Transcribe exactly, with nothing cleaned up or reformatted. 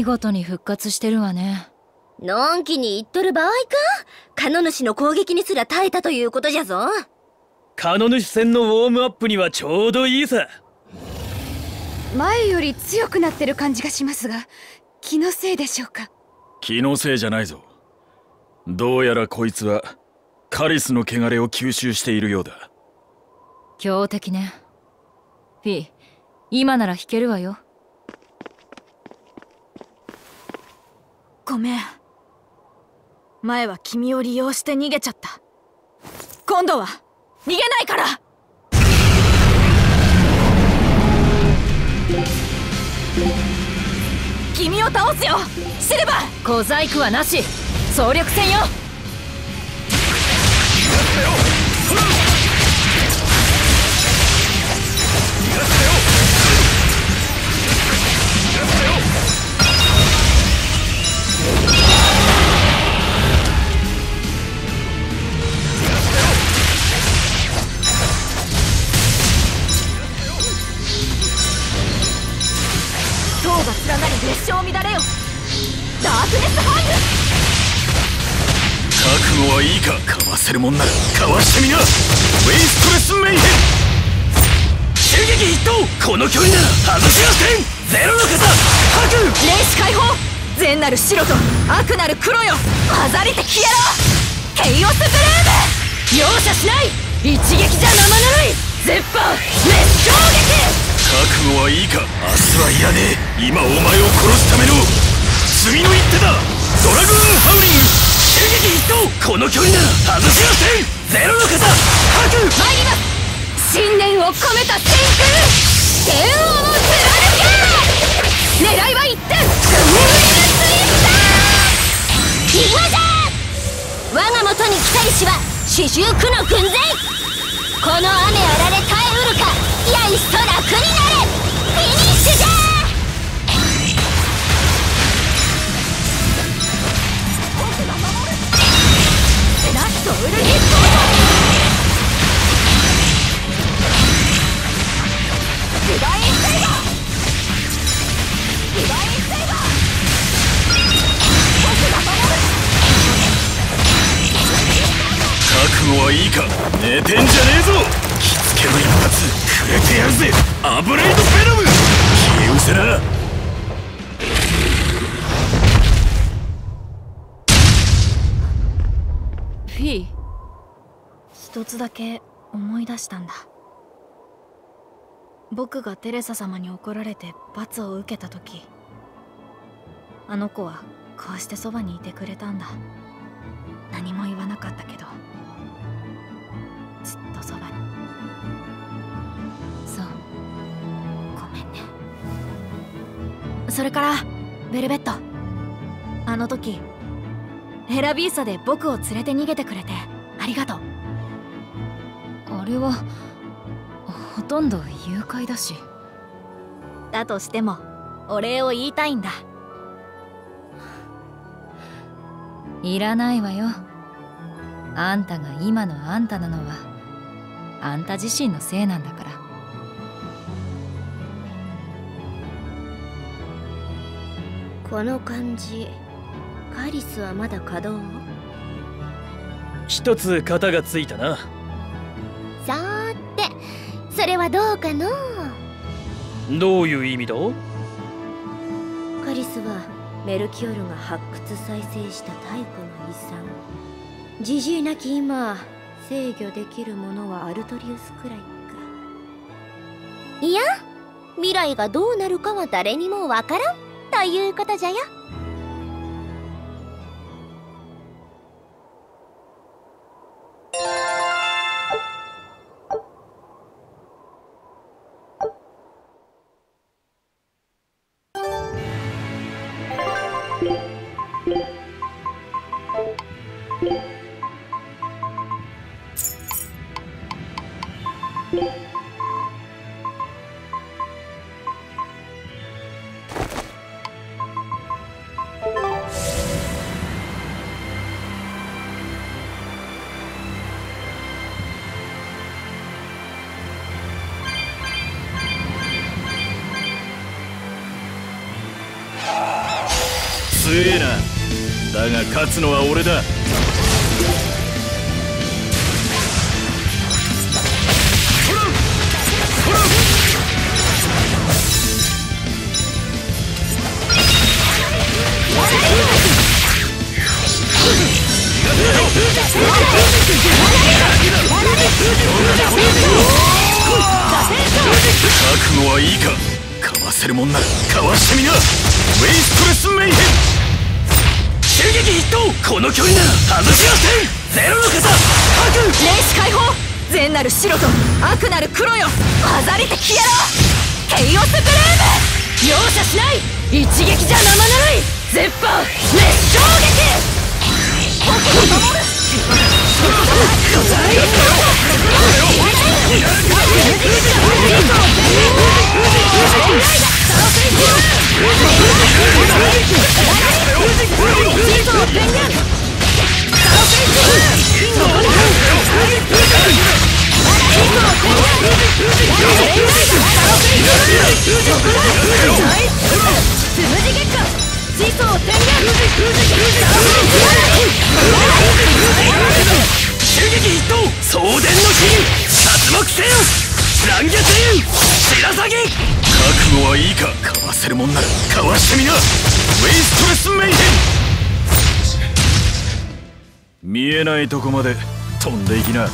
事に復活してるわね。 のんきに言っとる場合か。カノ主の攻撃にすら耐えたということじゃぞ。 カノ主戦のウォームアップにはちょうどいいさ。 前より強くなってる感じがしますが、気のせいでしょうか。 気のせいじゃないぞ。どうやらこいつはカリスの汚れを吸収しているようだ。 強敵ね。フィー、今なら引けるわよ。 ごめん。前は君を利用して逃げちゃった。今度は逃げないから。君を倒すよ、シルバー。 小細工はなし、総力戦よ。 塔が連なり列車を乱れよ。ダークネスハング。 覚悟はいいか。かわせるもんならかわしてみな。ウェイストレスメイヘン。襲撃一投。この距離なら外しません。ゼロの方白。 霊視解放。善なる白と悪なる黒よ。混ざりて消えろ。ケイオスブルーム。 容赦しない。一撃じゃ生ぬるい。絶版熱衝撃。 覚悟はいいか。明日はいらねえ。今お前を殺すための次の一手だ。ドラグーンハウリング。襲撃一投。この距離なら外しません。ゼロの方白。 参ります。信念を込めた天空天王を貫け。狙いは一点。グングルツイスター。今じゃ。 我が元に来たりしは四十九の軍勢。この雨あられ耐えうるか。やいっそ楽になれ。フィニッシュじゃ。 僕が守る。ラストウルヒット。ディバインセイバー。ディバインセイバー。僕が守る。 覚悟はいいか。寝てんじゃねえぞ。着付けの一発くれてやるぜ。アブレイドベノム。消え失せな。 フィー、 一つだけ思い出したんだ。僕がテレサ様に怒られて罰を受けた時、あの子はこうしてそばにいてくれたんだ。何も言わなかったけど、ずっとそばに。 そう。 ごめんね。それからベルベット、あの時ヘラビーサで僕を連れて逃げてくれてありがとう。 あれはほとんど誘拐だし。 だとしてもお礼を言いたいんだ。 いらないわよ。あんたが今のあんたなのはあんた自身のせいなんだから。 この感じ、カリスはまだ稼働を？ 一つ型がついたな。 さーて、それはどうかの？ どういう意味だ？ カリスはメルキオルが発掘再生した太古の遺産。じじいなき今、制御できるものはアルトリウスくらいか。いや、未来がどうなるかは誰にもわからんということじゃよ。 強えな。だが勝つのは俺だ。覚悟はいいか。かわせるもんならかわしてみな。ウェイストレスメイヘン。襲撃ヒット。この距離なら外しません。ゼロの方白霊視解放。善なる白と悪なる黒よ、混ざりて消えろ。ケイオスブルーム。容赦しない。一撃じゃ生ぬるい。絶版熱衝撃。僕を守る。 襲撃ヒット。送電の火殺戮せよ。乱月竜白鷺。覚悟はいいか。かわせるもんならかわしてみな。ウェイストレスメイヘン。見えないとこまで飛んでいきな。